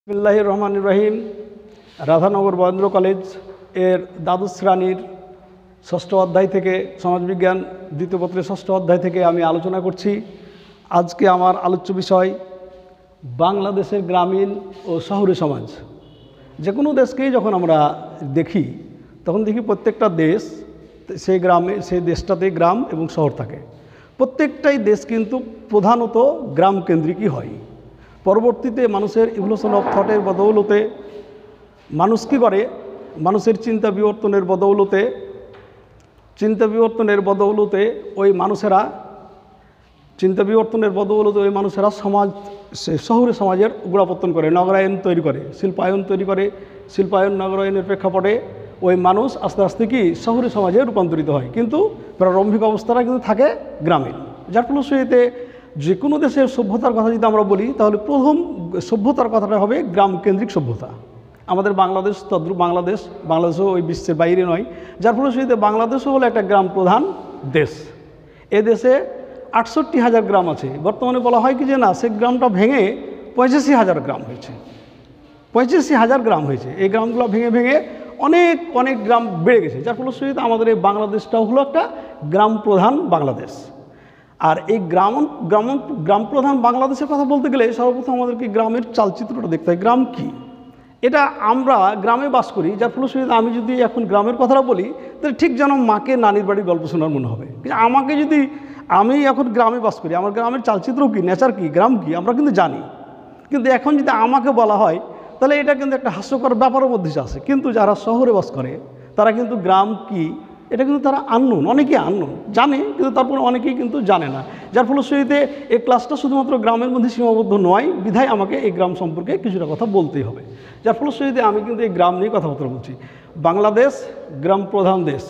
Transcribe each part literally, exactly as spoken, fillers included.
বিসমিল্লাহির রহমানির রহিম। রাধানগর বরেন্দ্র কলেজ এর দ্বাদশ শ্রেণীর ষষ্ঠ অধ্যায় থেকে সমাজবিজ্ঞান দ্বিতীয় পত্রের ষষ্ঠ অধ্যায় থেকে আমি আলোচনা করছি। আজকে আমার আলোচ্য বিষয় বাংলাদেশের গ্রামীণ ও শহুরে সমাজ। যে কোনো দেশকেই যখন আমরা দেখি তখন দেখি প্রত্যেকটা দেশ সেই গ্রামে সেই দেশটাতে গ্রাম এবং শহর থাকে। প্রত্যেকটাই দেশ কিন্তু প্রধানত গ্রাম কেন্দ্রিকই হয়। পরবর্তীতে মানুষের ইভলিউশন অফ থটের বদৌলতে মানুষ কী করে, মানুষের চিন্তা বিবর্তনের বদৌলতে চিন্তা বিবর্তনের বদৌলতে ওই মানুষেরা চিন্তা বিবর্তনের বদৌলতে ওই মানুষেরা সমাজ শহুরে সমাজের গোড়াপত্তন করে, নগরায়ন তৈরি করে, শিল্পায়ন তৈরি করে। শিল্পায়ন নগরায়নের প্রেক্ষাপটে ওই মানুষ আস্তে আস্তে কি শহুরে সমাজে রূপান্তরিত হয়, কিন্তু প্রারম্ভিক অবস্থাটা কিন্তু থাকে গ্রামীণ। যার ফলশ্রুতিতে যে কোনো দেশের সভ্যতার কথা যদি আমরা বলি তাহলে প্রথম সভ্যতার কথাটা হবে গ্রাম কেন্দ্রিক সভ্যতা। আমাদের বাংলাদেশ তদ্রুপ বাংলাদেশ বাংলাদেশও ওই বিশ্বের বাইরে নয়। যার ফলশ্রুতিতে বাংলাদেশও হলো একটা গ্রাম প্রধান দেশ। এ দেশে আটষট্টি হাজার গ্রাম আছে। বর্তমানে বলা হয় কি যে না, সে গ্রামটা ভেঙে পঁচাশি হাজার গ্রাম হয়েছে পঁচাশি হাজার গ্রাম হয়েছে এই গ্রামগুলো ভেঙে ভেঙে অনেক অনেক গ্রাম বেড়ে গেছে। যার ফলশ্রুতিতে আমাদের এই বাংলাদেশটাও হলো একটা গ্রাম প্রধান বাংলাদেশ। আর এই গ্রাম গ্রাম গ্রাম প্রধান বাংলাদেশের কথা বলতে গেলে সর্বপ্রথম আমাদেরকে গ্রামের চালচিত্রটা দেখতে হয়। গ্রাম কি, এটা আমরা গ্রামে বাস করি। যার ফলশ্রুতিতে আমি যদি এখন গ্রামের কথাটা বলি তাহলে ঠিক যেন মাকে নানির বাড়ির গল্প শোনার মনে হবে। আমাকে যদি আমি এখন গ্রামে বাস করি, আমার গ্রামের চালচিত্র কী, নেচার কী, গ্রাম কী আমরা কিন্তু জানি, কিন্তু এখন যদি আমাকে বলা হয় তাহলে এটা কিন্তু একটা হাস্যকর ব্যাপারের মধ্যে আছে। কিন্তু যারা শহরে বাস করে তারা কিন্তু গ্রাম কি এটা কিন্তু তারা আননোন, অনেকেই আননোন জানে, কিন্তু তারপরে অনেকেই কিন্তু জানে না। যার ফলশ্রুতিতে এই ক্লাসটা শুধুমাত্র গ্রামের মধ্যে সীমাবদ্ধ নয়, বিধায় আমাকে এই গ্রাম সম্পর্কে কিছুটা কথা বলতেই হবে। যার ফলশ্রুতিতে আমি কিন্তু এই গ্রাম নিয়ে কথাবার্তা বলছি। বাংলাদেশ গ্রাম প্রধান দেশ।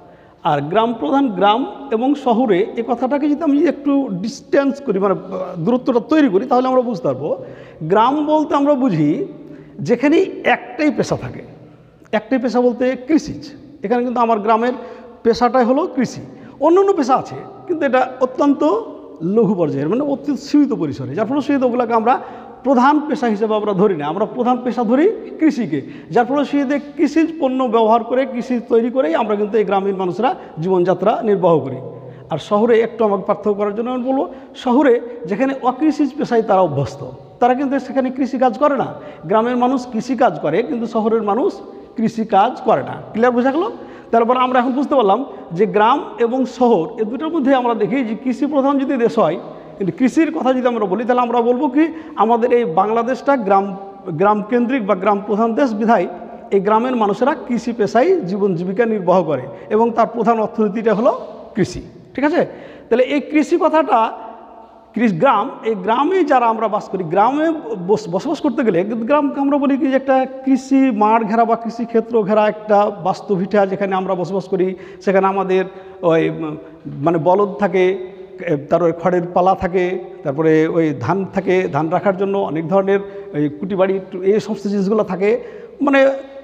আর গ্রাম প্রধান গ্রাম এবং শহরে এই কথাটাকে যদি আমি একটু ডিস্টেন্স করি, মানে দূরত্বটা তৈরি করি, তাহলে আমরা বুঝতে পারবো গ্রাম বলতে আমরা বুঝি যেখানে একটাই পেশা থাকে। একটাই পেশা বলতে কৃষিজ। এখানে কিন্তু আমার গ্রামের পেশাটাই হলো কৃষি। অন্য অন্য পেশা আছে কিন্তু এটা অত্যন্ত লঘু পর্যায়ের, মানে অত্যন্ত সীমিত পরিসরে। যার ফলশ্রুতিতে ওগুলোকে আমরা প্রধান পেশা হিসেবে আমরা ধরি না, আমরা প্রধান পেশা ধরি কৃষিকে। যার ফলশ্রুতিতে কৃষিজ পণ্য ব্যবহার করে, কৃষি তৈরি করেই আমরা কিন্তু এই গ্রামীণ মানুষরা জীবনযাত্রা নির্বাহ করি। আর শহরে একটু আমাকে পার্থক্য করার জন্য আমি বলবো, শহরে যেখানে অকৃষিজ পেশায় তারা অভ্যস্ত, তারা কিন্তু সেখানে কৃষিকাজ করে না। গ্রামের মানুষ কৃষিকাজ করে কিন্তু শহরের মানুষ কৃষিকাজ করে না। ক্লিয়ার বোঝা গেল? তারপর আমরা এখন বুঝতে পারলাম যে গ্রাম এবং শহর এ দুটোর মধ্যে আমরা দেখি যে কৃষি প্রধান যদি দেশ হয়, কিন্তু কৃষির কথা যদি আমরা বলি তাহলে আমরা বলবো কি আমাদের এই বাংলাদেশটা গ্রাম গ্রাম কেন্দ্রিক বা গ্রাম প্রধান দেশ বিধায় এই গ্রামের মানুষেরা কৃষি পেশায় জীবন জীবিকা নির্বাহ করে এবং তার প্রধান অর্থনীতিটা হলো কৃষি। ঠিক আছে? তাহলে এই কৃষি কথাটা গ্রাম, এই গ্রামে যারা আমরা বাস করি, গ্রামে বসবাস করতে গেলে গ্রামকে আমরা বলি কি যে একটা কৃষি মাঠ ঘেরা বা কৃষি ক্ষেত্র ঘেরা একটা বাস্তুভিটা, যেখানে আমরা বসবাস করি। সেখানে আমাদের ওই মানে বলদ থাকে, তারপরে খড়ের পালা থাকে, তারপরে ওই ধান থাকে, ধান রাখার জন্য অনেক ধরনের ওই কুটিবাড়ি এই সমস্ত জিনিসগুলো থাকে। মানে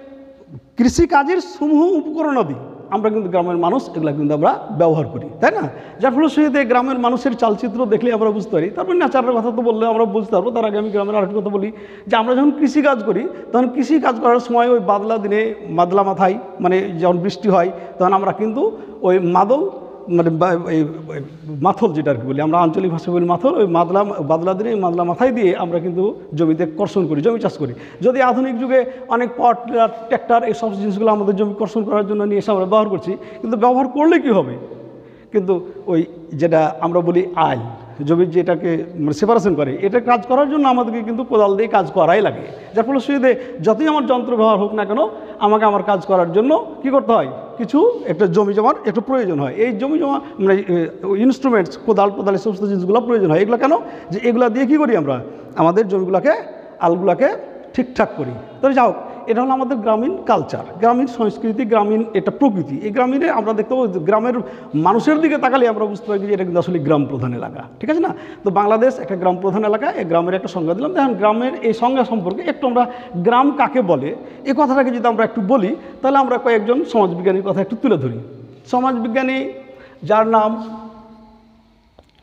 কৃষিকাজের সমূহ উপকরণাদি আমরা কিন্তু গ্রামের মানুষ এগুলো কিন্তু আমরা ব্যবহার করি, তাই না? যার ফলশ্রুতিতে গ্রামের মানুষের চালচিত্র দেখলে আমরা বুঝতে পারি। তারপর নেচারের কথা তো বললে আমরা বুঝতে পারবো। তার আগে আমি গ্রামের আরেকটা কথা বলি যে আমরা যখন কৃষিকাজ করি তখন কৃষিকাজ করার সময় ওই বাদলা দিনে মাদলা মাথায়, মানে যখন বৃষ্টি হয় তখন আমরা কিন্তু ওই মাদল মানে এই মাথল যেটা আর কি বলি আমরা আঞ্চলিক ভাষায় বলি মাথল, ওই মাদলা বাদলা দিনে মাদলা মাথায় দিয়ে আমরা কিন্তু জমিতে কর্ষণ করি, জমি চাষ করি। যদি আধুনিক যুগে অনেক পাওয়ার টিলার, ট্র্যাক্টর এই সব জিনিসগুলো আমাদের জমি কর্ষণ করার জন্য নিয়ে এসে আমরা ব্যবহার করছি, কিন্তু ব্যবহার করলে কি হবে, কিন্তু ওই যেটা আমরা বলি আইল জমির যেটাকে মানে সেপারেশন করে, এটা কাজ করার জন্য আমাদেরকে কিন্তু কোদাল দিয়ে কাজ করাই লাগে। যার ফলশ্রুতিতে যতই আমার যন্ত্র ব্যবহার হোক না কেন আমাকে আমার কাজ করার জন্য কি করতে হয়, কিছু একটা জমি জমার একটু প্রয়োজন হয়। এই জমি জমা মানে ইনস্ট্রুমেন্টস কোদাল কোদাল এই সমস্ত জিনিসগুলো প্রয়োজন হয়। এগুলো কেন, যে এগুলো দিয়ে কী করি আমরা আমাদের জমিগুলোকে আলগুলোকে ঠিকঠাক করি। তাহলে যাও, এটা হলো আমাদের গ্রামীণ কালচার, গ্রামীণ সংস্কৃতি, গ্রামীণ এটা প্রকৃতি। এই গ্রামীণে আমরা দেখতে পাবো গ্রামের মানুষের দিকে তাকালে আমরা বুঝতে পারি যে এটা কিন্তু আসলে গ্রাম প্রধান এলাকা। ঠিক আছে না? তো বাংলাদেশ একটা গ্রাম প্রধান এলাকা, এই গ্রামের একটা সংজ্ঞা দিলাম। দেখেন গ্রামের এই সংজ্ঞা সম্পর্কে একটু আমরা গ্রাম কাকে বলে এই কথাটাকে যদি আমরা একটু বলি তাহলে আমরা কয়েকজন সমাজবিজ্ঞানীর কথা একটু তুলে ধরি। সমাজবিজ্ঞানী যার নাম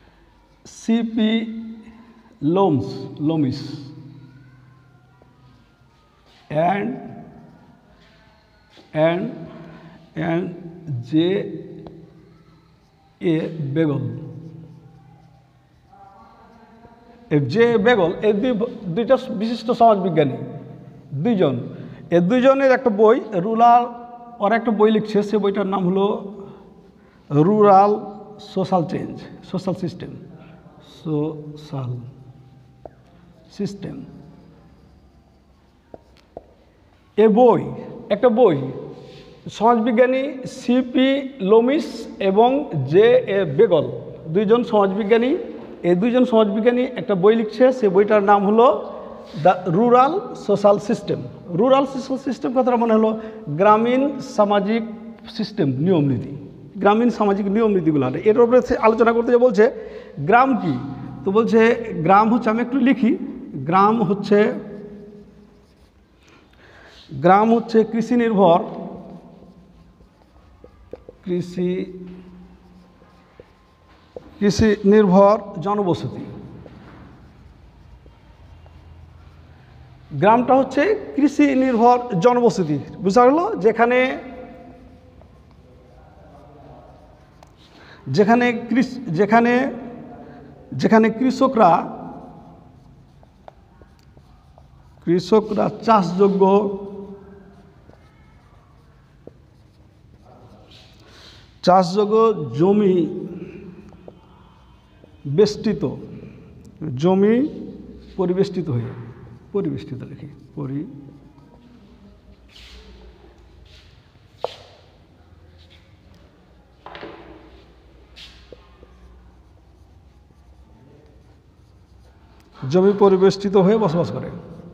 CP Loomis Loomis and and and J A Beegle. যে বেগল এই দুই দুইটা বিশিষ্ট সমাজবিজ্ঞানী দুইজন, এই দুইজনের একটা বই রুরাল, ওর একটা বই লিখছে, সে বইটার নাম হলো rural social change, social system, social system. এ বই একটা বই সমাজবিজ্ঞানী সিপি লোমিস এবং জে এ বেগল দুইজন সমাজবিজ্ঞানী, এই দুইজন সমাজবিজ্ঞানী একটা বই লিখছে, সে বইটার নাম হলো the rural social system. Rural social system কথাটা মনে হলো গ্রামীণ সামাজিক সিস্টেম, নিয়মনীতি, গ্রামীণ সামাজিক নিয়মনীতিগুলো। এর উপরে আলোচনা করতে যে বলছে গ্রাম কি, তো বলছে গ্রাম হচ্ছে, আমি একটু লিখি, গ্রাম হচ্ছে গ্রাম হচ্ছে কৃষি নির্ভর কৃষি কৃষি নির্ভর জনবসতি। গ্রামটা হচ্ছে কৃষি নির্ভর জনবসতি, বুঝা গেল? যেখানে যেখানে যেখানে যেখানে কৃষকরা কৃষকরা চাষযোগ্য চাষযোগ্য জমি বেষ্টিত জমি পরিবেষ্টিত হয়ে পরিবেষ্টিত লিখি পরি জমি পরিবেষ্টিত হয়ে বসবাস করে।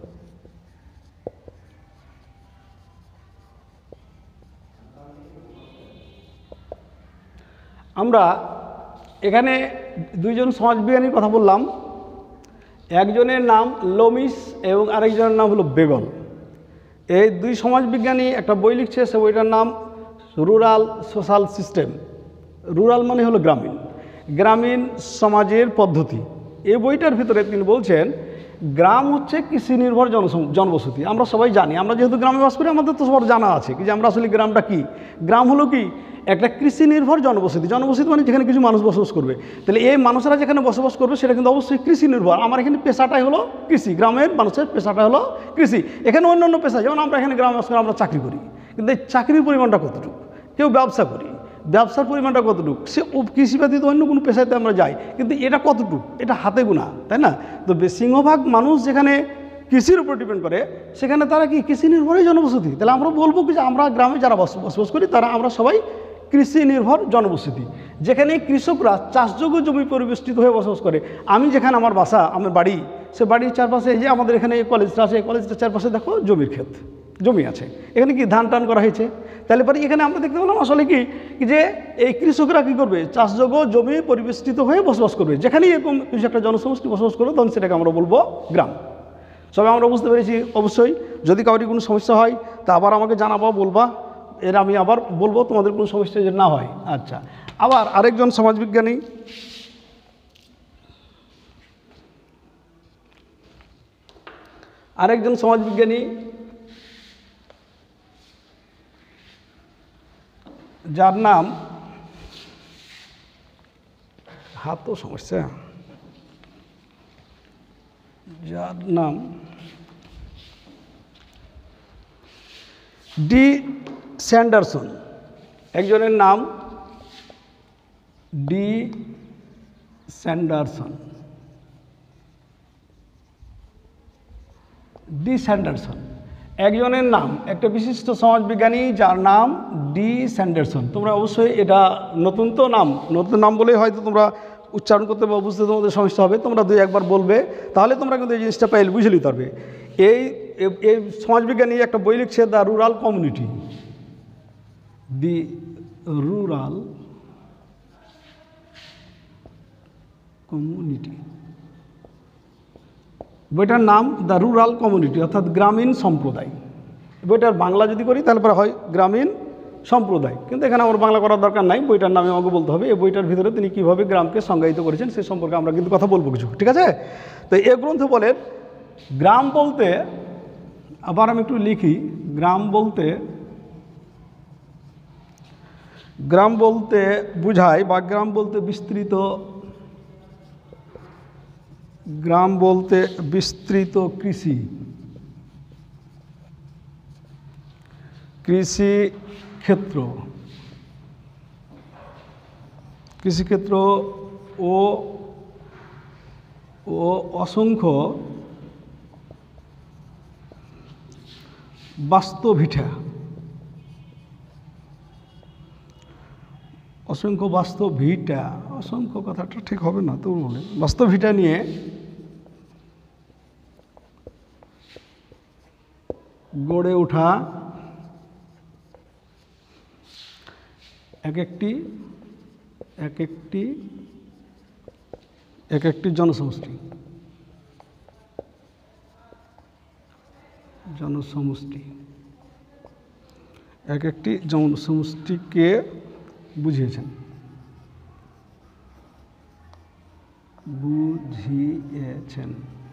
আমরা এখানে দুইজন সমাজবিজ্ঞানীর কথা বললাম, একজনের নাম লোমিস এবং আরেকজনের নাম হলো বেগল। এই দুই সমাজবিজ্ঞানী একটা বই লিখছে, সে বইটার নাম রুরাল সোশ্যাল সিস্টেম। রুরাল মানে হলো গ্রামীণ, গ্রামীণ সমাজের পদ্ধতি। এই বইটার ভিতরে তিনি বলছেন গ্রাম হচ্ছে কৃষি নির্ভর জন জনবসতি। আমরা সবাই জানি, আমরা যেহেতু গ্রামে বাস করি আমাদের তো সবার জানা আছে কি যে আমরা আসলে গ্রামটা কি। গ্রাম হলো কি একটা কৃষি নির্ভর জনবসতি। জনবসতি মানে যেখানে কিছু মানুষ বসবাস করবে, তাহলে এই মানুষরা যেখানে বসবাস করবে সেটা কিন্তু অবশ্যই কৃষি নির্ভর। আমার এখানে পেশাটাই হলো কৃষি, গ্রামের মানুষের পেশাটা হলো কৃষি। এখানে অন্য অন্য পেশা, যেমন আমরা এখানে গ্রামে বাস করে আমরা চাকরি করি, কিন্তু এই চাকরির পরিমাণটা কতটুকু? কেউ ব্যবসা করি, ব্যবসার পরিমাণটা কতটুকু? সে কৃষি ব্যতীত অন্য কোনো পেশাতে আমরা যাই, কিন্তু এটা কতটুকু? এটা হাতে গোনা, তাই না? তো সিংহভাগ মানুষ যেখানে কৃষির উপর ডিপেন্ড করে সেখানে তারা কি কৃষি নির্ভরই জনবসতি। তাহলে আমরা বলবো কি যে আমরা গ্রামে যারা বসবাস করি তারা আমরা সবাই কৃষি নির্ভর জনবসতি, যেখানে কৃষকরা চাষযোগ্য জমি পরিবেষ্টিত হয়ে বসবাস করে। আমি যেখানে আমার বাসা, আমার বাড়ি, সে বাড়ির চারপাশে এই যে আমাদের এখানে এই কলেজটা আছে, এই কলেজটার চারপাশে দেখো জমির ক্ষেত, জমি আছে, এখানে কি ধান টান করা হয়েছে। তাহলে পরে এখানে আমরা দেখতে পেলাম আসলে কি যে এই কৃষকরা কী করবে, চাষযোগ্য জমি পরিবেষ্টিত হয়ে বসবাস করবে। যেখানেই এরকম কিছু একটা জনসমষ্টি বসবাস করবে তখন সেটাকে আমরা বলবো গ্রাম। সবাই আমরা বুঝতে পেরেছি অবশ্যই। যদি কাউরি কোনো সমস্যা হয় তা আবার আমাকে জানাবো, বলবা, এর আমি আবার বলবো তোমাদের কোনো সমস্যা যদি না হয়। আচ্ছা, আবার আরেকজন সমাজবিজ্ঞানী আরেকজন সমাজবিজ্ঞানী যার নাম, হাতও সমস্যা, যার নাম ডি স্যান্ডারসন। একজনের নাম ডি স্যান্ডারসন ডি স্যান্ডারসন একজনের নাম, একটা বিশিষ্ট সমাজবিজ্ঞানী যার নাম ডি স্যান্ডারসন। তোমরা অবশ্যই এটা নতুন তো নাম, নতুন নাম বলেই হয়তো তোমরা উচ্চারণ করতে বা বুঝতে তোমাদের সমস্যা হবে। তোমরা দুই একবার বলবে, তাহলে তোমরা কিন্তু এই জিনিসটা পাইলে বুঝে নিতে পারবে। এই এই সমাজবিজ্ঞানী একটা বই লিখছে, the rural community, the rural community. বইটার নাম দ্য রুরাল কমিউনিটি, অর্থাৎ গ্রামীণ সম্প্রদায়। বইটার বাংলা যদি করি তাহলে পরে হয় গ্রামীণ সম্প্রদায়, কিন্তু এখানে আমার বাংলা করার দরকার নাই, বইটার নামে আমাকে বলতে হবে। এই বইটার ভিতরে তিনি কীভাবে গ্রামকে সংজ্ঞায়িত করেছেন সে সম্পর্কে আমরা কিন্তু কথা বলবো কিছু, ঠিক আছে? তো এই গ্রন্থ বলেন গ্রাম বলতে আবার আমি একটু লিখি, গ্রাম বলতে গ্রাম বলতে বোঝায় বা গ্রাম বলতে বিস্তৃত গ্রাম বলতে বিস্তৃত কৃষি কৃষি ক্ষেত্র কৃষিক্ষেত্র ও ও অসংখ্য বাস্তবভিটা অসংখ্য বাস্তবভিটা অসংখ্য কথাটা ঠিক হবে না, তো বলে বাস্তবভিটা নিয়ে গড়ে ওঠা এক একটি এক একটি এক একটি জনসমষ্টি জনসমষ্টি এক একটি জনসমষ্টিকে বুঝিয়েছেন বুঝিয়েছেন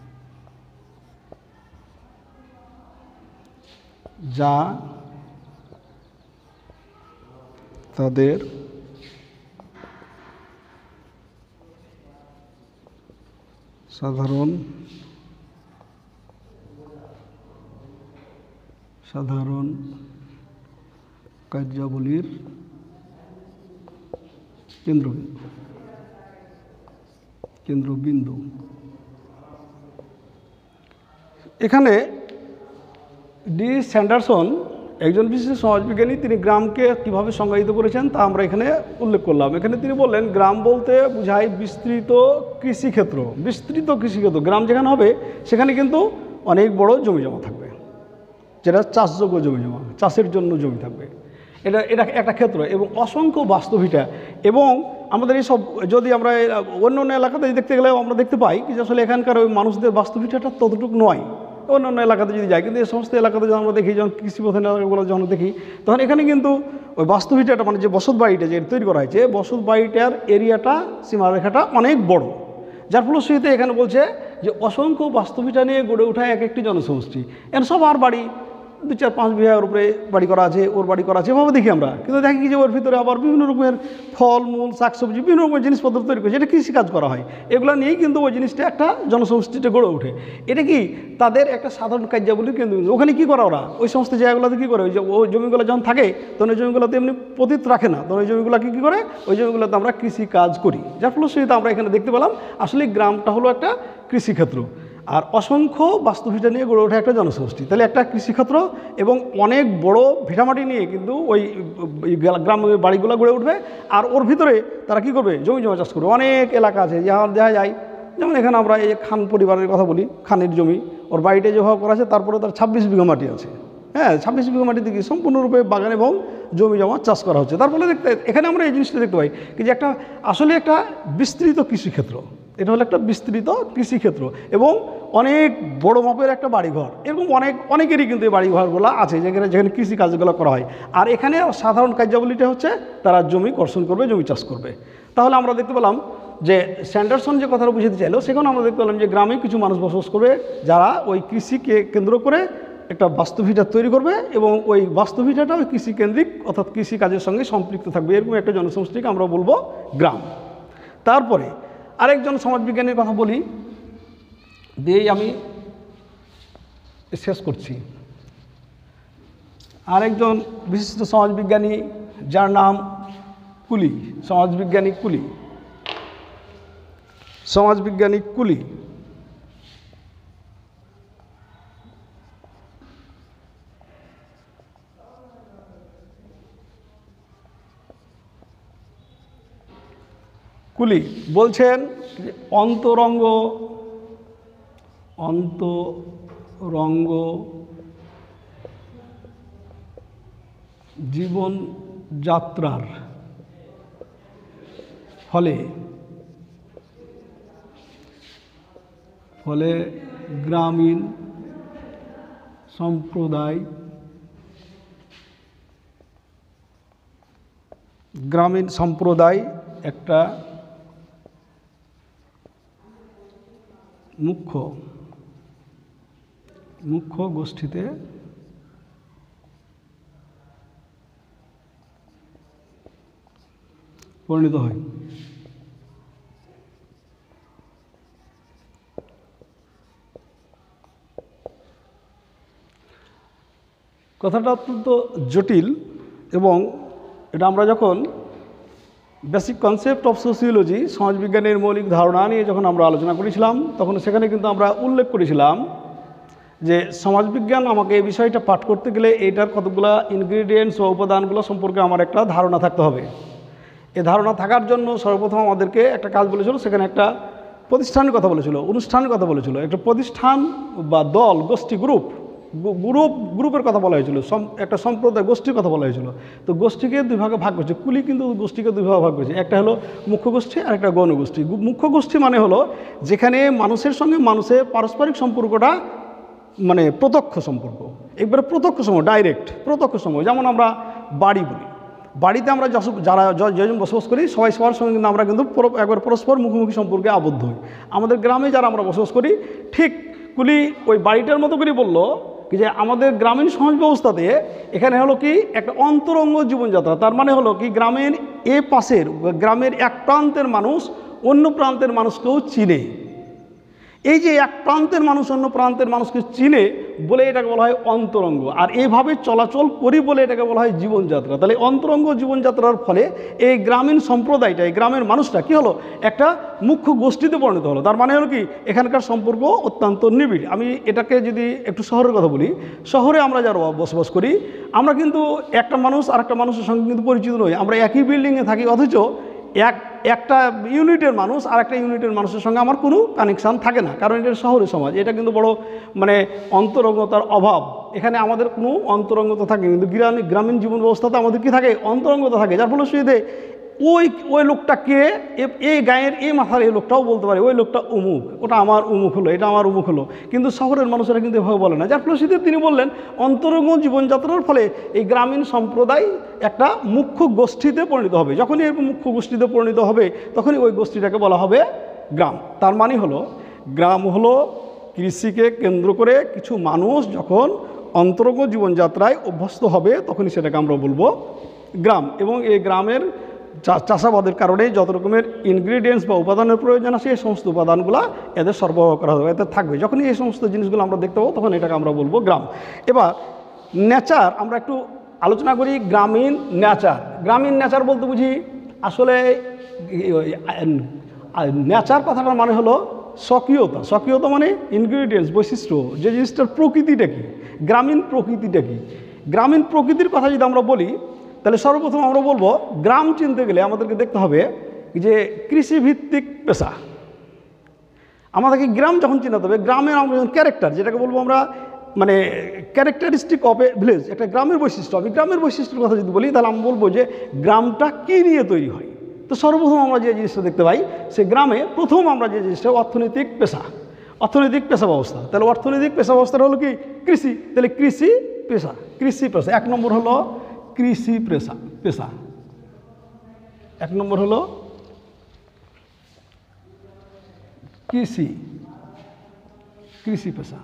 যা তাদের সাধারণ সাধারণ কার্যাবলীর কেন্দ্রবিন্দু কেন্দ্রবিন্দু এখানে ডি স্যান্ডারসন একজন বিশিষ্ট সমাজবিজ্ঞানী, তিনি গ্রামকে কীভাবে সংজ্ঞায়িত করেছেন তা আমরা এখানে উল্লেখ করলাম। এখানে তিনি বললেন গ্রাম বলতে বোঝায় বিস্তৃত কৃষিক্ষেত্র বিস্তৃত কৃষিক্ষেত্র গ্রাম যেখানে হবে সেখানে কিন্তু অনেক বড় জমি জমা থাকবে, যেটা চাষযোগ্য জমি জমা, চাষের জন্য জমি থাকবে, এটা এটা একটা ক্ষেত্র এবং অসংখ্য বাস্তবভিটা। এবং আমাদের এই সব যদি আমরা অন্য অন্য এলাকাতে দেখতে গেলে আমরা দেখতে পাই কি যে আসলে এখানকার ওই মানুষদের বাস্তবভিটাটা ততটুকু নয়, অন্য অন্য এলাকাতে যদি যাই, কিন্তু এই সমস্ত এলাকাতে যখন আমরা দেখি, যখন কৃষিপ্রধান এলাকাগুলো যখন দেখি, তখন এখানে কিন্তু ওই বাস্তবভিটাটা মানে যে বসত বাড়িটা যে তৈরি করা হয়েছে, বসত বাড়িটার এরিয়াটা সীমারেখাটা অনেক বড়, যার ফলশ্রুতিতে এখানে বলছে যে অসংখ্য বাস্তবভিটা নিয়ে গড়ে ওঠা এক একটি জনসমষ্টি। এখানে সবার বাড়ি দু চার পাঁচ বিঘার উপরে বাড়ি করা আছে, ওর বাড়ি করা আছে, এভাবে দেখি আমরা, কিন্তু দেখি যে ওর ভিতরে আবার বিভিন্ন রকমের ফল মূল শাকসবজি বিভিন্ন রকমের জিনিসপত্র তৈরি করছে, এটা কৃষিকাজ করা হয়, এগুলো নিয়েই কিন্তু ওই জিনিসটা একটা জনসমষ্টিতে গড়ে ওঠে। এটা কি তাদের একটা সাধারণ কার্যাবলীর কেন্দ্র। ওখানে কী করা ওরা ওই সমস্ত জায়গাগুলোতে কী করে, ওই যে ওই জমিগুলো যখন থাকে তখন ওই জমিগুলোতে এমনি পতিত রাখে না, তখন ওই জমিগুলোকে কী করে, ওই জমিগুলোতে আমরা কৃষিকাজ করি, যার ফলশ্রুতিতে আমরা এখানে দেখতে পেলাম আসলে গ্রামটা হলো একটা কৃষিক্ষেত্র আর অসংখ্য বাস্তবভিটা নিয়ে গড়ে ওঠে একটা জনসমষ্টি। তাহলে একটা কৃষিক্ষেত্র এবং অনেক বড় ভিটামাটি নিয়ে কিন্তু ওই গ্রামের বাড়িগুলো গড়ে উঠবে, আর ওর ভিতরে তারা কি করবে, জমি জমা চাষ করবে। অনেক এলাকা আছে যা দেখা যায়, যেমন এখানে আমরা এই খান পরিবারের কথা বলি, খানের জমি, ওর বাড়িটা যেভাবে করা আছে, তারপরে তার ছাব্বিশ বিঘা মাটি আছে, হ্যাঁ ছাব্বিশ বিঘা মাটিতে কি সম্পূর্ণরূপে বাগান এবং জমি জমা চাষ করা হচ্ছে। তার ফলে দেখতে এখানে আমরা এই জিনিসটা দেখতে পাই কি যে একটা আসলে একটা বিস্তৃত কৃষিক্ষেত্র, এটা হলো একটা বিস্তৃত কৃষিক্ষেত্র এবং অনেক বড় মাপের একটা বাড়িঘর, এরকম অনেক অনেকেরই কিন্তু এই বাড়িঘরগুলো আছে যেখানে যেখানে কৃষি কাজগুলো করা হয়। আর এখানে সাধারণ কার্যাবলীটা হচ্ছে তারা জমি কর্ষণ করবে, জমি চাষ করবে। তাহলে আমরা দেখতে পেলাম যে স্যান্ডারসন যে কথাটা বুঝাতে চাইলো, সেখানে আমরা দেখতে পেলাম যে গ্রামে কিছু মানুষ বসবাস করবে যারা ওই কৃষিকে কেন্দ্র করে একটা বাস্তবভিটা তৈরি করবে এবং ওই বাস্তবভিটাটা ওই কৃষিকেন্দ্রিক অর্থাৎ কৃষিকাজের সঙ্গে সম্পৃক্ত থাকবে, এরকম একটা জনসমষ্টিকে আমরা বলবো গ্রাম। তারপরে আরেকজন সমাজবিজ্ঞানীর কথা বলি, দিয়েই আমি শেষ করছি। আরেকজন বিশিষ্ট সমাজবিজ্ঞানী যার নাম কুলি, সমাজবিজ্ঞানী কুলি সমাজবিজ্ঞানী কুলি কুলি বলছেন অন্তরঙ্গ অন্তরঙ্গ জীবনযাত্রার ফলে ফলে গ্রামীণ সম্প্রদায় গ্রামীণ সম্প্রদায় একটা মুখ্য মুখ্য গোষ্ঠীতে পরিণত হয়। কথাটা অত্যন্ত জটিল এবং এটা আমরা যখন বেসিক কনসেপ্ট অফ সোসিওলজি সমাজবিজ্ঞানের মৌলিক ধারণা নিয়ে যখন আমরা আলোচনা করেছিলাম তখন সেখানে কিন্তু আমরা উল্লেখ করেছিলাম যে সমাজবিজ্ঞান আমাকে এই বিষয়টা পাঠ করতে গেলে এইটার কতগুলো ইনগ্রিডিয়েন্টস বা উপাদানগুলো সম্পর্কে আমার একটা ধারণা থাকতে হবে। এই ধারণা থাকার জন্য সর্বপ্রথম আমাদেরকে একটা কাজ বলেছিল, সেখানে একটা প্রতিষ্ঠানের কথা বলেছিল, অনুষ্ঠানের কথা বলেছিল, একটা প্রতিষ্ঠান বা দল, গোষ্ঠী, গ্রুপ গ্রুপ গ্রুপের কথা বলা হয়েছিল, একটা সম্প্রদায় গোষ্ঠীর কথা বলা হয়েছিল। তো গোষ্ঠীকে দুই ভাগে ভাগ করছে, কুলি কিন্তু গোষ্ঠীকে দুই ভাগে ভাগ করছে, একটা হলো মুখ্য গোষ্ঠী আর একটা গণ গোষ্ঠী। মুখ্য গোষ্ঠী মানে হলো যেখানে মানুষের সঙ্গে মানুষের পারস্পরিক সম্পর্কটা মানে প্রত্যক্ষ সম্পর্ক, একবারে প্রত্যক্ষ সম্পর্ক, ডাইরেক্ট প্রত্যক্ষ সম্পর্ক। যেমন আমরা বাড়ি বলি, বাড়িতে আমরা যারা যেজন বসবাস করি সবাই সবার সঙ্গে কিন্তু আমরা কিন্তু একবার পরস্পর মুখোমুখি সম্পর্কে আবদ্ধ হই। আমাদের গ্রামে যারা আমরা বসবাস করি ঠিক কুলি ওই বাড়িটার মতো করে বললো কি যে আমাদের গ্রামীণ সমাজ ব্যবস্থাতে এখানে হলো কি একটা অন্তরঙ্গ জীবনযাত্রা। তার মানে হলো কি গ্রামের এ পাশের গ্রামের এক প্রান্তের মানুষ অন্য প্রান্তের মানুষকেও চিনে। এই যে এক প্রান্তের মানুষ অন্য প্রান্তের মানুষকে চিনে বলে এটাকে বলা হয় অন্তরঙ্গ, আর এইভাবে চলাচল করি বলে এটাকে বলা হয় জীবনযাত্রা। তাহলে অন্তরঙ্গ জীবনযাত্রার ফলে এই গ্রামীণ সম্প্রদায়টা, এই গ্রামের মানুষটা কী হলো, একটা মুখ্য গোষ্ঠীতে পরিণত হলো। তার মানে হলো কি এখানকার সম্পর্ক অত্যন্ত নিবিড়। আমি এটাকে যদি একটু শহরের কথা বলি, শহরে আমরা যারা বসবাস করি আমরা কিন্তু একটা মানুষ আর একটা মানুষের সঙ্গে কিন্তু পরিচিত নই। আমরা একই বিল্ডিংয়ে থাকি, অথচ এক একটা ইউনিটের মানুষ আর একটা ইউনিটের মানুষের সঙ্গে আমার কোনো কানেকশান থাকে না, কারণ এটা শহরের সমাজ। এটা কিন্তু বড় মানে অন্তরঙ্গতার অভাব। এখানে আমাদের কোনো অন্তরঙ্গতা থাকে, কিন্তু গ্রামীণ জীবন ব্যবস্থাতে আমাদের কি থাকে, অন্তরঙ্গতা থাকে। যার ফলে সুবিধে ওই ওই লোকটা কে, এই গায়ের এই মাথার এই লোকটাও বলতে পারে ওই লোকটা অমুক, ওটা আমার অমুক হলো, এটা আমার অমুক হলো। কিন্তু শহরের মানুষেরা কিন্তু এভাবে বলে না। যার ফলে সুবিধে তিনি বললেন অন্তরঙ্গ জীবনযাত্রার ফলে এই গ্রামীণ সম্প্রদায় একটা মুখ্য গোষ্ঠীতে পরিণত হবে। যখনই এরকম মুখ্য গোষ্ঠীতে পরিণত হবে তখনই ওই গোষ্ঠীটাকে বলা হবে গ্রাম। তার মানে হলো গ্রাম হলো কৃষিকে কেন্দ্র করে কিছু মানুষ যখন অন্তরঙ্গ জীবনযাত্রায় অভ্যস্ত হবে তখনই সেটাকে আমরা বলবো গ্রাম। এবং এই গ্রামের চাষাবাদের কারণে যত রকমের ইনগ্রিডিয়েন্টস বা উপাদানের প্রয়োজন আছে এই সমস্ত উপাদানগুলো এদের সরবরাহ করা হবে, এদের থাকবে। যখনই এই সমস্ত জিনিসগুলো আমরা দেখতে পাবো তখন এটাকে আমরা বলবো গ্রাম। এবার নেচার আমরা একটু আলোচনা করি। গ্রামীণ নেচার, গ্রামীণ নেচার বলতে বুঝি আসলে নেচার কথাটার মানে হলো স্বকীয়তা। স্বকীয়তা মানে ইনগ্রিডিয়েন্টস, বৈশিষ্ট্য, যে জিনিসটার প্রকৃতিটা কী, গ্রামীণ প্রকৃতিটা কী। গ্রামীণ প্রকৃতির কথা যদি আমরা বলি তাহলে সর্বপ্রথম আমরা বলবো গ্রাম চিনতে গেলে আমাদেরকে দেখতে হবে যে কৃষিভিত্তিক পেশা। আমাদেরকে গ্রাম যখন চিনাতে হবে, গ্রামের ক্যারেক্টার যেটাকে বলবো আমরা মানে ক্যারেক্টারিস্টিক অফ এ ভিলেজ, একটা গ্রামের বৈশিষ্ট্য। আমি গ্রামের বৈশিষ্ট্যের কথা যদি বলি তাহলে আমি বলবো যে গ্রামটা কী নিয়ে তৈরি হয়। তো সর্বপ্রথম আমরা যে জিনিসটা দেখতে পাই সে গ্রামে প্রথম আমরা যে জিনিসটা অর্থনৈতিক পেশা, অর্থনৈতিক পেশা ব্যবস্থা। তাহলে অর্থনৈতিক পেশা ব্যবস্থাটা হলো কি কৃষি। তাহলে কৃষি পেশা, কৃষি পেশা এক নম্বর হলো কৃষি পেশা পেশা এক নম্বর হলো কৃষি কৃষি পেশা।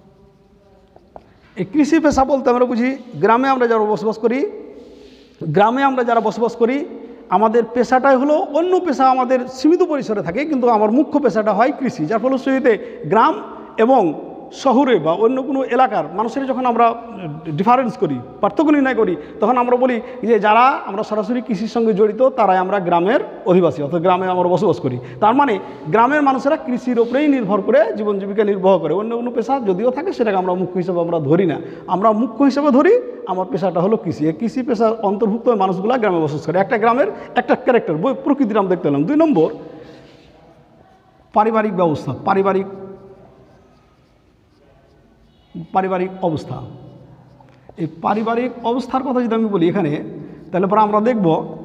এই কৃষি পেশা বলতে আমরা বুঝি গ্রামে আমরা যারা বসবাস করি, গ্রামে আমরা যারা বসবাস করি আমাদের পেশাটাই হলো, অন্য পেশা আমাদের সীমিত পরিসরে থাকে কিন্তু আমার মুখ্য পেশাটা হয় কৃষি। যার ফলশ্রুতিতে গ্রাম এবং শহরে বা অন্য কোনো এলাকার মানুষের যখন আমরা ডিফারেন্স করি, পার্থক্য নির্ণয় করি, তখন আমরা বলি যে যারা আমরা সরাসরি কৃষির সঙ্গে জড়িত তারাই আমরা গ্রামের অধিবাসী, অর্থাৎ গ্রামে আমরা বসবাস করি। তার মানে গ্রামের মানুষেরা কৃষির ওপরেই নির্ভর করে জীবন জীবিকা নির্বাহ করে। অন্য কোনো পেশা যদিও থাকে সেটাকে আমরা মুখ্য হিসেবে আমরা ধরি না, আমরা মুখ্য হিসেবে ধরি আমার পেশাটা হলো কৃষি। এই কৃষি পেশার অন্তর্ভুক্ত মানুষগুলো গ্রামে বসবাস করে। একটা গ্রামের একটা ক্যারেক্টার প্রকৃতির আমরা দেখতে পেলাম। দুই নম্বর পারিবারিক ব্যবস্থা, পারিবারিক পারিবারিক অবস্থা। এই পারিবারিক অবস্থার কথা যদি আমি বলি এখানে তাহলে পরে আমরা দেখব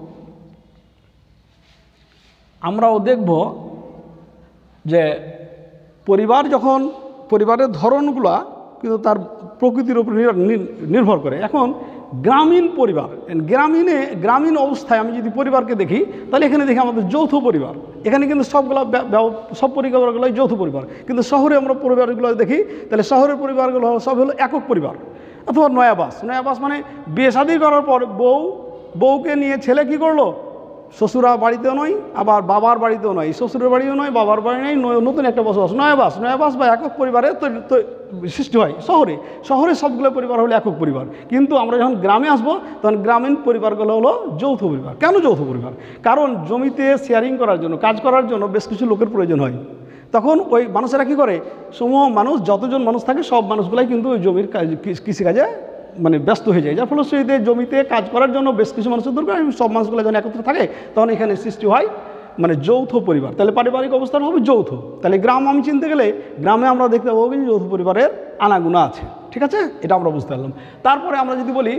আমরাও দেখব যে পরিবার যখন পরিবারের ধরনগুলা কিন্তু তার প্রকৃতির উপর নির্ভর করে। এখন গ্রামীণ পরিবার। গ্রামীণে গ্রামীণ অবস্থায় আমি যদি পরিবারকে দেখি তাহলে এখানে দেখি আমাদের যৌথ পরিবার, এখানে কিন্তু সবগুলো সব পরিবারগুলোই যৌথ পরিবার। কিন্তু শহরে আমরা পরিবারগুলো দেখি তাহলে শহরের পরিবারগুলো সব হলো একক পরিবার অথবা নয়াবাস। নয়াবাস মানে বিয়ে শাদী করার পর বউ বউকে নিয়ে ছেলে কি করলো, শ্বশুরা বাড়িতেও নয় আবার বাবার বাড়িতেও নয়, শ্বশুরের বাড়িও নয় বাবার বাড়ি নেই, নতুন একটা বসবাস নয়াবাস। নয়াবাস বা একক পরিবারে সৃষ্টি হয় শহরে। শহরে সবগুলো পরিবার হলো একক পরিবার, কিন্তু আমরা যখন গ্রামে আসবো তখন গ্রামীণ পরিবারগুলো হলো যৌথ পরিবার। কেন যৌথ পরিবার? কারণ জমিতে শেয়ারিং করার জন্য, কাজ করার জন্য বেশ কিছু লোকের প্রয়োজন হয়। তখন ওই মানুষেরা কী করে, সমূহ মানুষ যতজন মানুষ থাকে সব মানুষগুলাই কিন্তু ওই জমির কাজ কৃষিকাজে মানে ব্যস্ত হয়ে যায়, যার ফলশ্রুতিতে জমিতে কাজ করার জন্য বেশ কিছু মানুষের দরকার, সব মানুষগুলো যখন একত্র থাকে তখন এখানে সৃষ্টি হয় মানে যৌথ পরিবার। তাহলে পারিবারিক অবস্থান হবে যৌথ। তাহলে গ্রাম আমি চিনতে গেলে গ্রামে আমরা দেখতে পাবো যে যৌথ পরিবারের আনাগুনা আছে, ঠিক আছে, এটা আমরা বুঝতে পারলাম। তারপরে আমরা যদি বলি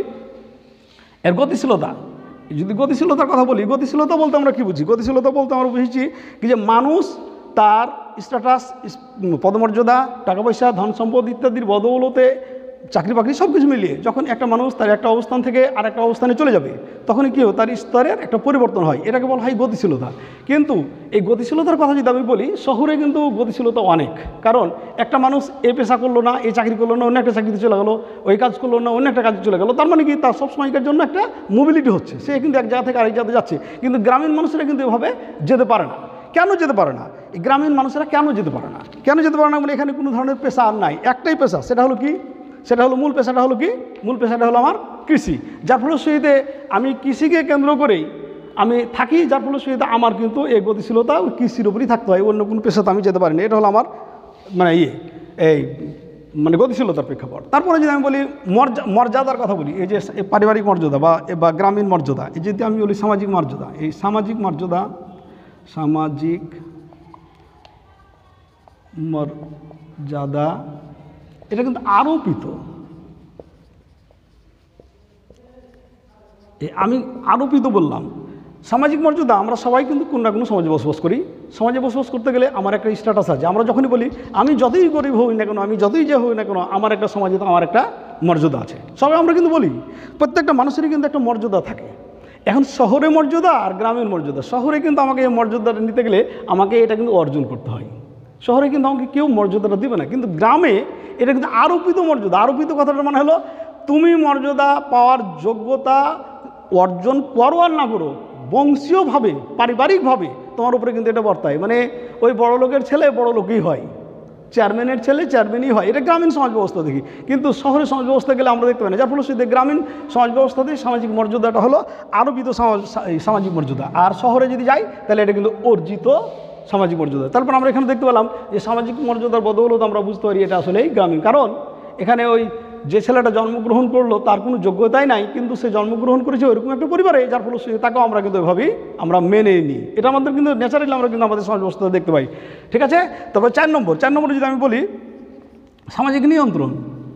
এর গতিশীলতা, যদি গতিশীলতার কথা বলি, গতিশীলতা বলতে আমরা কী বুঝি? গতিশীলতা বলতে আমরা বুঝেছি কি যে মানুষ তার স্ট্যাটাস, পদমর্যাদা, টাকা পয়সা, ধন সম্পদ ইত্যাদির বদৌলতে, চাকরি বাকরি সব কিছু মিলিয়ে যখন একটা মানুষ তার একটা অবস্থান থেকে আর একটা অবস্থানে চলে যাবে তখনই কী হয়, তার স্তরের একটা পরিবর্তন হয়, এটাকে বলা হয় গতিশীলতা। কিন্তু এই গতিশীলতার কথা যদি আমি বলি, শহরে কিন্তু গতিশীলতা অনেক। কারণ একটা মানুষ এই পেশা করলো না, এই চাকরি করলো না, অন্য একটা চাকরিতে চলে গেলো, ওই কাজ করলো না, অন্য একটা কাজে চলে গেলো, তার মানে কি তার সবসময়কার জন্য একটা মোবিলিটি হচ্ছে, সে কিন্তু এক জায়গা থেকে আরেক জায়গাতে যাচ্ছে। কিন্তু গ্রামীণ মানুষেরা কিন্তু এভাবে যেতে পারে না। কেন যেতে পারে না? এই গ্রামীণ মানুষেরা কেন যেতে পারে না? কেন যেতে পারে না বলে এখানে কোনো ধরনের পেশা আর নাই, একটাই পেশা, সেটা হলো কি, সেটা হলো মূল পেশাটা হলো কি, মূল পেশাটা হলো আমার কৃষি। যার ফলশ্রুতিতে আমি কৃষিকে কেন্দ্র করেই আমি থাকি, যার ফলশ্রুতিতে আমার কিন্তু এই গতিশীলতা কৃষির উপরই থাকতে হয়, অন্য কোনো পেশাতে আমি যেতে পারি না। এটা হলো আমার মানে ইয়ে এই মানে গতিশীলতার প্রেক্ষাপট। তারপরে যদি আমি বলি মর্যাদার কথা বলি, এই যে পারিবারিক মর্যাদা বা বা গ্রামীণ মর্যাদা, এই যদি আমি বলি সামাজিক মর্যাদা, এই সামাজিক মর্যাদা, সামাজিক মর্যাদা এটা কিন্তু আরোপিত। আমি আরোপিত বললাম। সামাজিক মর্যাদা আমরা সবাই কিন্তু কোনো না কোনো সমাজে বসবাস করি। সমাজে বসবাস করতে গেলে আমার একটা স্ট্যাটাস আছে। আমরা যখনই বলি আমি যতই গরিব হই না কেন, আমি যতই যে হই না কেন, আমার একটা সমাজে তো আমার একটা মর্যাদা আছে, সবাই আমরা কিন্তু বলি। প্রত্যেকটা মানুষেরই কিন্তু একটা মর্যাদা থাকে। এখন শহরে মর্যাদা আর গ্রামের মর্যাদা, শহরে কিন্তু আমাকে এই মর্যাদাটা নিতে গেলে আমাকে এটা কিন্তু অর্জন করতে হয়। শহরে কিন্তু আমাকে কেউ মর্যাদাটা দেবে না, কিন্তু গ্রামে এটা কিন্তু আরোপিত মর্যাদা। আরোপিত কথাটার মানে হলো তুমি মর্যাদা পাওয়ার যোগ্যতা অর্জন করো আর না করো, বংশীয়ভাবে পারিবারিকভাবে তোমার উপরে কিন্তু এটা বর্তায়। মানে ওই বড় লোকের ছেলে বড় লোকই হয়, চেয়ারম্যানের ছেলে চেয়ারম্যানই হয়, এটা গ্রামীণ সমাজ ব্যবস্থা দেখি। কিন্তু শহরের সমাজ ব্যবস্থা গেলে আমরা দেখতে পাই না, যার ফলশ্রুতিতে গ্রামীণ সমাজ ব্যবস্থাতে সামাজিক মর্যাদাটা হলো আরোপিত সামাজিক মর্যাদা। আর শহরে যদি যাই তাহলে এটা কিন্তু অর্জিত সামাজিক মর্যাদা। তারপর আমরা এখানে দেখতে পেলাম যে সামাজিক মর্যাদার বদৌলত আমরা বুঝতে পারি এটা আসলেই গ্রামীণ। কারণ এখানে ওই যে ছেলেটা জন্মগ্রহণ করলো তার কোনো যোগ্যতাই নাই, কিন্তু সে জন্মগ্রহণ করেছে ওইরকম একটা পরিবারে, যার ফলশ্রুতিতে তাকেও আমরা কিন্তু ওইভাবেই আমরা মেনে নিই। এটা আমাদের কিন্তু ন্যাচারালি আমরা কিন্তু আমাদের সমাজ ব্যবস্থা দেখতে পাই, ঠিক আছে। তারপর চার নম্বর চার নম্বরে যদি আমি বলি সামাজিক নিয়ন্ত্রণ।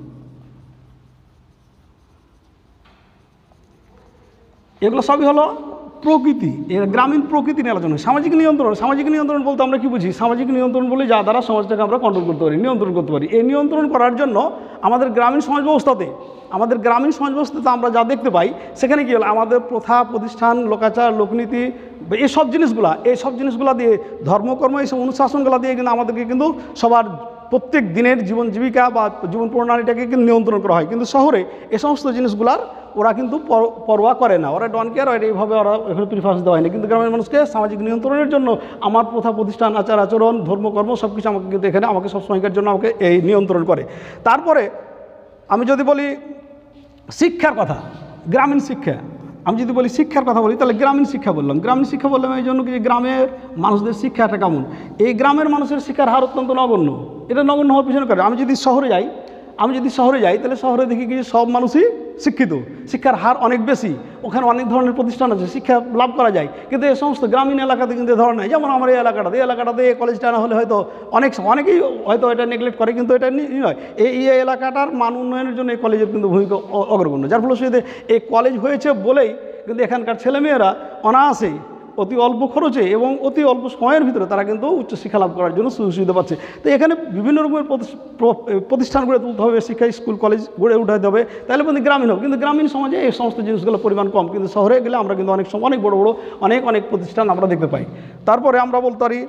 এগুলো সবই হলো প্রকৃতি, এর গ্রামীণ প্রকৃতি নিয়ে আলোচনা। সামাজিক নিয়ন্ত্রণ, সামাজিক নিয়ন্ত্রণ বলতে আমরা কি বুঝি? সামাজিক নিয়ন্ত্রণ বলে যা দ্বারা সমাজটাকে আমরা কন্ট্রোল করতে পারি, নিয়ন্ত্রণ করতে পারি। এই নিয়ন্ত্রণ করার জন্য আমাদের গ্রামীণ সমাজ ব্যবস্থাতে আমাদের গ্রামীণ সমাজ ব্যবস্থাতে আমরা যা দেখতে পাই সেখানে কী হলো, আমাদের প্রথা প্রতিষ্ঠান, লোকাচার, লোকনীতি, এইসব জিনিসগুলা এইসব জিনিসগুলা দিয়ে ধর্মকর্ম এইসব অনুশাসনগুলো দিয়ে কিন্তু আমাদেরকে কিন্তু সবার প্রত্যেক দিনের জীবন জীবিকা বা জীবন প্রণালীটাকে কিন্তু নিয়ন্ত্রণ করা হয়। কিন্তু শহরে এ সমস্ত জিনিসগুলার ওরা কিন্তু পরোয়া করে না, ওরা ডন কেয়ার, ওরা এইভাবে ওরা এখানে প্রিফারেন্স দেওয়া হয় না। কিন্তু গ্রামের মানুষকে সামাজিক নিয়ন্ত্রণের জন্য আমার প্রথা প্রতিষ্ঠান, আচার আচরণ, ধর্মকর্ম সব কিছু আমাকে কিন্তু এখানে আমাকে সবসময়কার জন্য আমাকে এই নিয়ন্ত্রণ করে। তারপরে আমি যদি বলি শিক্ষার কথা, গ্রামীণ শিক্ষা, আমি যদি বলি শিক্ষার কথা বলি তাহলে গ্রামীণ শিক্ষা বললাম। গ্রামীণ শিক্ষা বললাম এই জন্য কি গ্রামের মানুষদের শিক্ষাটা কেমন, এই গ্রামের মানুষের শিক্ষার হার অত্যন্ত নগণ্য। এটা নগণ্য হওয়ার পিছনে কারণ আমি যদি শহরে যাই আমি যদি শহরে যাই তাহলে শহরে দেখি কি সব মানুষই শিক্ষিত, শিক্ষার হার অনেক বেশি, ওখানে অনেক ধরনের প্রতিষ্ঠান আছে, শিক্ষা লাভ করা যায়। কিন্তু এই সমস্ত গ্রামীণ এলাকাতে কিন্তু ধরনের নাই। যেমন আমার এই এলাকাটাতে এই এলাকাটাতে এই কলেজটা না হলে হয়তো অনেক অনেকেই হয়তো এটা নেগলেক্ট করে, কিন্তু এটা নয়, এই এই এলাকাটার মান উন্নয়নের জন্য এই কলেজের কিন্তু ভূমিকা অগ্রগণ্য। যার ফলশ্রুতিতে এই কলেজ হয়েছে বলেই কিন্তু এখানকার ছেলেমেয়েরা অনায়াসেই অতি অল্প খরচে এবং অতি অল্প সময়ের ভিতরে তারা কিন্তু উচ্চশিক্ষা লাভ করার জন্য সুযোগ সুবিধা পাচ্ছে। তো এখানে বিভিন্ন রকমের প্রতিষ্ঠান গড়ে তুলতে হবে, শিক্ষা স্কুল কলেজ গড়ে উঠাতে হবে, তাহলে কিন্তু গ্রামীণ হবে। কিন্তু গ্রামীণ সমাজে এই সমস্ত জিনিসগুলোর পরিমাণ কম, কিন্তু শহরে গেলে আমরা কিন্তু অনেক সময় অনেক বড় বড় অনেক অনেক প্রতিষ্ঠান আমরা দেখতে পাই। তারপরে আমরা বলতে পারি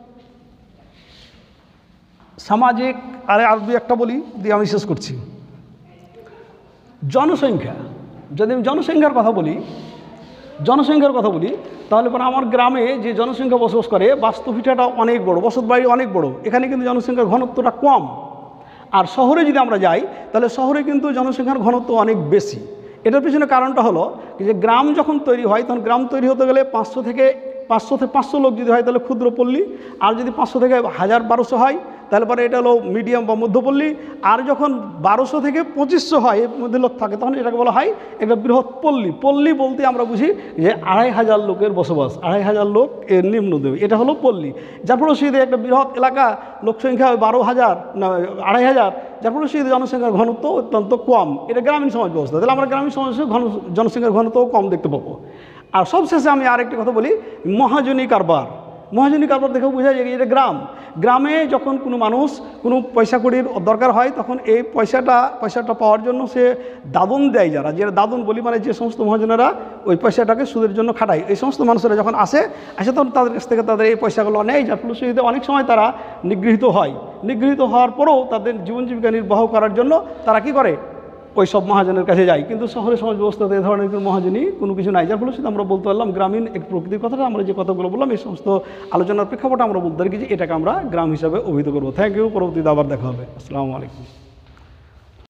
সামাজিক, আরে আর দুই একটা বলি দিয়ে আমি শেষ করছি। জনসংখ্যা, যদি আমি জনসংখ্যার কথা বলি জনসংখ্যার কথা বলি তাহলে পরে আমার গ্রামে যে জনসংখ্যা বসবাস করে বাস্তুভিটাটা অনেক বড়, বসত বাড়ি অনেক বড়, এখানে কিন্তু জনসংখ্যার ঘনত্বটা কম। আর শহরে যদি আমরা যাই তাহলে শহরে কিন্তু জনসংখ্যার ঘনত্ব অনেক বেশি। এটার পিছনে কারণটা হলো যে গ্রাম যখন তৈরি হয় তখন গ্রাম তৈরি হতে গেলে পাঁচশো থেকে পাঁচশো থেকে পাঁচশো লোক যদি হয় তাহলে ক্ষুদ্র পল্লী, আর যদি পাঁচশো থেকে হাজার বারোশো হয় তাহলে পরে এটা হলো মিডিয়াম বা মধ্যপল্লী, আর যখন বারোশো থেকে পঁচিশশো হয় এর মধ্যে লোক থাকে তখন এটাকে বলা হয় একটা বৃহৎ পল্লী। পল্লী বলতে আমরা বুঝি যে আড়াই হাজার লোকের বসবাস, আড়াই হাজার লোক এর নিম্নদেব, এটা হলো পল্লী। যার ফলশ্রুতিতে একটা বৃহৎ এলাকা লোকসংখ্যা বারো হাজার না আড়াই হাজার, যার ফলশ্রুতিতে জনসংখ্যার ঘনত্ব অত্যন্ত কম। এটা গ্রামীণ সমাজ ব্যবস্থা। তাহলে আমরা গ্রামীণ সমাজে ঘন জনসংখ্যার ঘনত্বও কম দেখতে পাবো। আর সবশেষে আমি আরেকটি কথা বলি, মহাজনী কারবার। মহাজনী কারবার দেখেও বোঝা যায় এটা গ্রাম। গ্রামে যখন কোনো মানুষ কোনো পয়সা কড়ির দরকার হয় তখন এই পয়সাটা পয়সাটা পাওয়ার জন্য সে দাদন দেয়, যারা যেটা দাদন বলি মানে যে সমস্ত মহাজনেরা ওই পয়সাটাকে সুদের জন্য খাটায়, এই সমস্ত মানুষেরা যখন আসে আসে তখন তাদের কাছ থেকে তাদের এই পয়সাগুলো নেয়, যার ফলশ্রুতিতে অনেক সময় তারা নিগৃহীত হয়। নিগৃহীত হওয়ার পরেও তাদের জীবন জীবিকা নির্বাহ করার জন্য তারা কি করে ওই সব মহাজনের কাছে যায়। কিন্তু শহরের সমাজ ব্যবস্থাতে এই ধরনের কোনো মহাজনী কোনো কিছু নাই, যার ফলে সেটা আমরা বলতে পারলাম গ্রামীণ এক প্রকৃতির কথাটা আমরা যে কথাগুলো বললাম এই সমস্ত আলোচনার প্রেক্ষাপটে আমরা বলতে পারি যে এটাকে আমরা গ্রাম হিসাবে অভিহিত করবো। থ্যাংক ইউ, পরবর্তীতে আবার দেখা হবে। আসসালামু আলাইকুম।